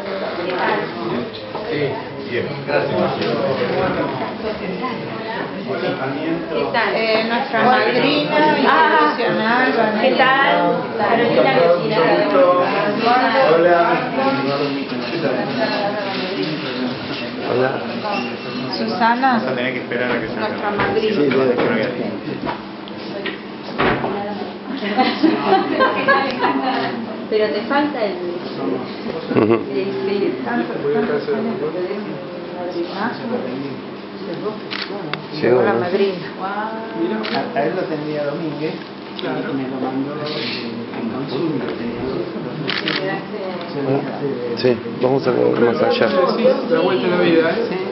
Sí, bien, gracias. ¿Qué tal? Nuestra madrina institucional, ¿Qué tal? Carolina Vecina. Hola. Hola. Susana, Vas a tener que esperar a que se nuestra madrina. Sí, debe ser. Pero te falta el... Ujú. Llegó, La ¿no? madrina. A él lo tenía Domínguez y me lo mandó en consulta. Sí, vamos a ver más allá. Sí, la vuelta a la vida, ¿eh?